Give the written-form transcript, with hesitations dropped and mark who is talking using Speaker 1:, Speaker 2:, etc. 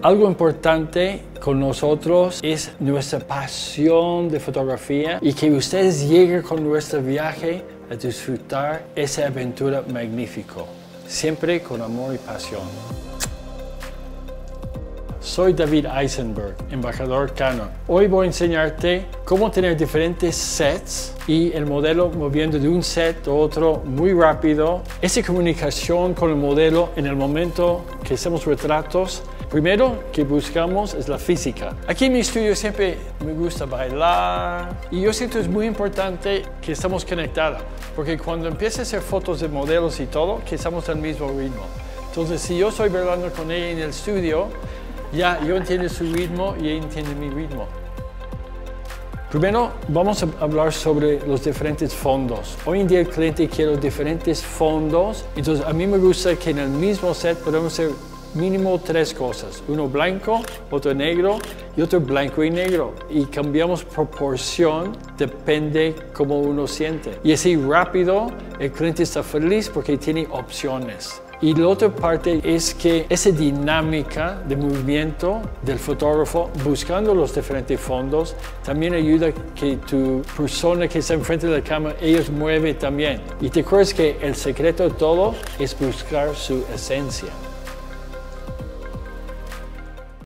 Speaker 1: Algo importante con nosotros es nuestra pasión de fotografía y que ustedes lleguen con nuestro viaje a disfrutar esa aventura magnífica, siempre con amor y pasión. Soy David Eisenberg, embajador Canon. Hoy voy a enseñarte cómo tener diferentes sets y el modelo moviendo de un set a otro muy rápido. Esa comunicación con el modelo en el momento que hacemos retratos, primero que buscamos es la física. Aquí en mi estudio siempre me gusta bailar y yo siento que es muy importante que estamos conectados, porque cuando empiezo a hacer fotos de modelos y todo, que estamos al mismo ritmo. Entonces, si yo estoy bailando con ella en el estudio, ya yo entiendo su ritmo y ella entiende mi ritmo. Primero vamos a hablar sobre los diferentes fondos. Hoy en día el cliente quiere diferentes fondos, entonces a mí me gusta que en el mismo set podemos hacer mínimo 3 cosas. Uno blanco, otro negro y otro blanco y negro. Y cambiamos proporción, depende cómo uno siente. Y así rápido el cliente está feliz porque tiene opciones. Y la otra parte es que esa dinámica de movimiento del fotógrafo buscando los diferentes fondos también ayuda a que tu persona que está enfrente de la cámara, ellos mueven también. Y te acuerdas que el secreto de todo es buscar su esencia.